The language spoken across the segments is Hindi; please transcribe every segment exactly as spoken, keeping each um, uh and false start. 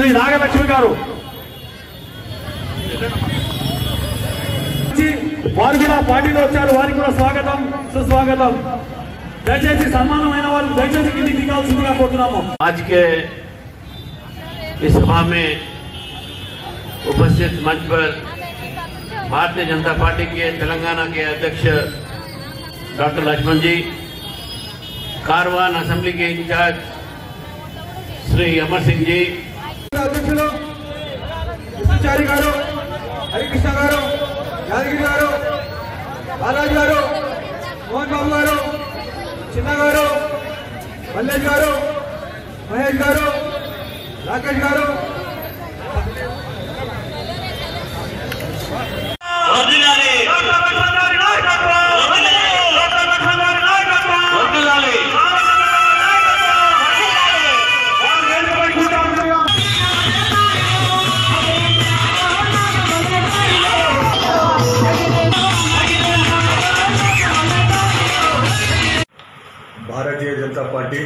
శ్రీ నాగలక్ష్మి గారు వారు కూడా పార్టీలో వచ్చారు, వారికి కూడా స్వాగతం సుస్వాగతం। దయచేసి సన్మానమైన వారు దయచేసి కిందికి దిగాల్సిందిగా కోరుతున్నాము। आज के इस सभा में उपस्थित मंच पर भारतीय जनता पार्टी के तेलंगाना के अध्यक्ष डॉक्टर लक्ष्मण जी, कारवान असेंबली के इंचार्ज श्री अमर सिंह जी, अध्यक्षुलु चारी गारू, हरिकृष्ण गारू, यादगिरी गारू, बालाजी गारू, मोहन बाबू गारू, चिन्ना गारू, मल्लेश गारू, महेश गारू, राकेश गारू, भारतीय जनता पार्टी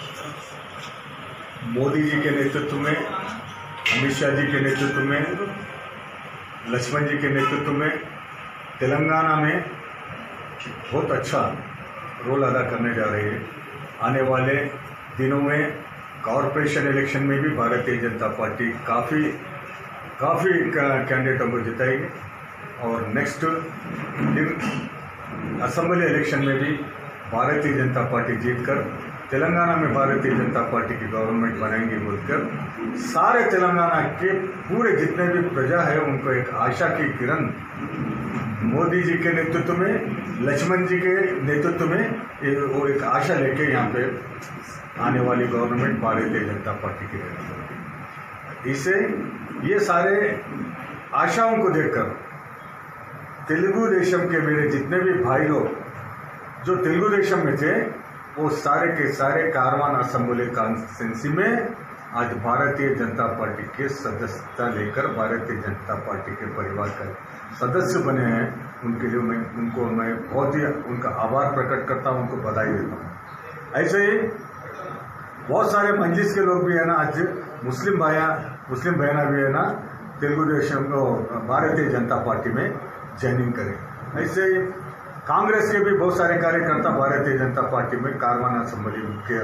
मोदी जी के नेतृत्व में, अमित शाह जी के नेतृत्व में, लक्ष्मण जी के नेतृत्व में तेलंगाना में बहुत अच्छा रोल अदा करने जा रही है। आने वाले दिनों में कॉरपोरेशन इलेक्शन में भी भारतीय जनता पार्टी काफ़ी काफ़ी कैंडिडेटों को जिताएगी और नेक्स्ट असेंबली इलेक्शन में भी भारतीय जनता पार्टी जीतकर तेलंगाना में भारतीय जनता पार्टी की गवर्नमेंट बनाएंगे बोलकर सारे तेलंगाना के पूरे जितने भी प्रजा है उनको एक आशा की किरण मोदी जी के नेतृत्व में, लक्ष्मण जी के नेतृत्व में वो एक आशा लेके यहाँ पे आने वाली गवर्नमेंट भारतीय जनता पार्टी की रहेगी। इसे ये सारे आशाओं को देखकर तेलुगु देशम के मेरे जितने भी भाई लोग जो तेलुगु देशम में थे वो सारे के सारे कारवान असेंबली कॉन्स्टिट्यूंसी में आज भारतीय जनता पार्टी के सदस्यता लेकर भारतीय जनता पार्टी के परिवार का सदस्य बने हैं। उनके लिए मैं उनको मैं बहुत ही उनका आभार प्रकट करता हूं, उनको बधाई देता हूं। ऐसे ही बहुत सारे मंजिस के लोग भी है ना, आज मुस्लिम भाइया मुस्लिम बहना भी है ना तेलुगु देशम को भारतीय जनता पार्टी में ज्वाइनिंग करें। ऐसे ही कांग्रेस के भी बहुत सारे कार्यकर्ता भारतीय जनता पार्टी में कारवान असेंबली के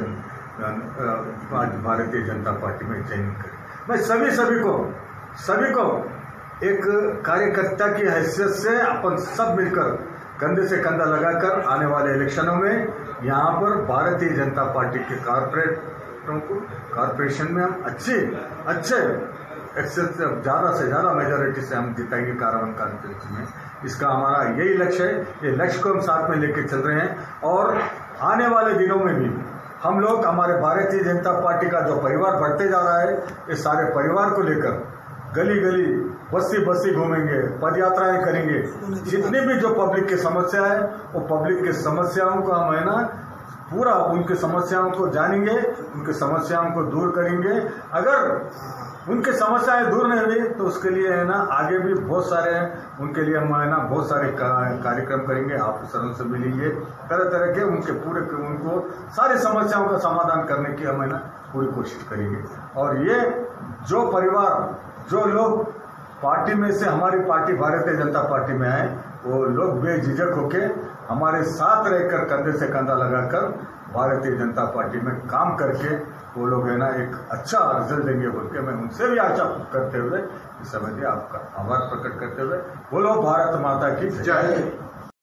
आज भारतीय जनता पार्टी में ज्वाइन करें। मैं सभी सभी को सभी को एक कार्यकर्ता की हैसियत से अपन सब मिलकर कंधे से कंधा लगाकर आने वाले इलेक्शनों में यहाँ पर भारतीय जनता पार्टी के कारपोरेटरों को कारपोरेशन में हम अच्छे अच्छे ज़्यादा से ज़्यादा मेजोरिटी से हम जिताएंगे कारवान कॉन्स्टिट्यूंसी में। इसका हमारा यही लक्ष्य है, ये लक्ष्य को हम साथ में लेकर चल रहे हैं और आने वाले दिनों में भी हम लोग हमारे भारतीय जनता पार्टी का जो परिवार बढ़ते जा रहा है, ये सारे परिवार को लेकर गली गली बस्ती बस्ती घूमेंगे, पद यात्राएं करेंगे। जितनी भी जो पब्लिक की समस्या है वो पब्लिक की समस्याओं को हम है ना पूरा उनकी समस्याओं को जानेंगे, उनकी समस्याओं को दूर करेंगे। अगर उनकी समस्याएं दूर नहीं हुई तो उसके लिए है ना आगे भी बहुत सारे उनके लिए हम है ना बहुत सारे कार्यक्रम करेंगे, ऑफिसरों से मिलेंगे, तरह तरह के उनके पूरे उनको सारी समस्याओं का समाधान करने की हम है ना पूरी कोशिश करेंगे। और ये जो परिवार जो लोग पार्टी में से हमारी पार्टी भारतीय जनता पार्टी में आए वो लोग बेझिझक होके हमारे साथ रहकर कंधे से कंधा लगाकर भारतीय जनता पार्टी में काम करके वो लोग है ना एक अच्छा रिजल्ट देंगे बोल के मैं उनसे भी आशा करते हुए इस समय आपका आभार प्रकट करते हुए बोलो भारत माता की जय।